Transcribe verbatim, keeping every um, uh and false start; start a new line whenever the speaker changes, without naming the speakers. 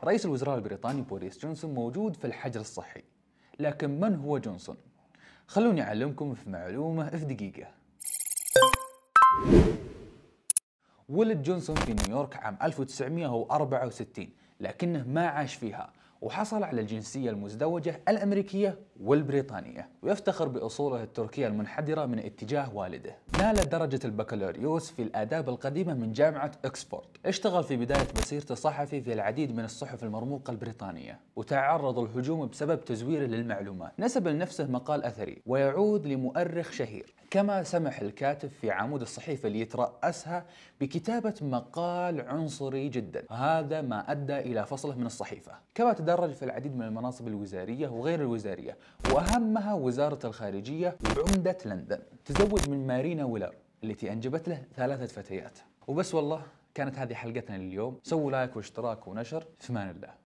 رئيس الوزراء البريطاني بوريس جونسون موجود في الحجر الصحي. لكن من هو جونسون؟ خلوني أعلمكم في معلومة في دقيقة. ولد جونسون في نيويورك عام ألف وتسعمئة وأربعة وستين، لكنه ما عاش فيها، وحصل على الجنسية المزدوجة الأمريكية والبريطانية، ويفتخر بأصوله التركية المنحدرة من اتجاه والده. نال درجة البكالوريوس في الآداب القديمة من جامعة أكسفورد. اشتغل في بداية مسيرته صحفي في العديد من الصحف المرموقة البريطانية، وتعرض الهجوم بسبب تزويره للمعلومات. نسب لنفسه مقال أثري ويعود لمؤرخ شهير، كما سمح الكاتب في عمود الصحيفة اللي يترأسها بكتابة مقال عنصري جدا، هذا ما أدى إلى فصله من الصحيفة. كما تدرج في العديد من المناصب الوزارية وغير الوزارية، وأهمها وزارة الخارجية وعمدة لندن. تزوج من مارينا ويلر التي أنجبت له ثلاثة فتيات. وبس والله، كانت هذه حلقتنا لليوم. سووا لايك واشتراك ونشر. في أمان الله.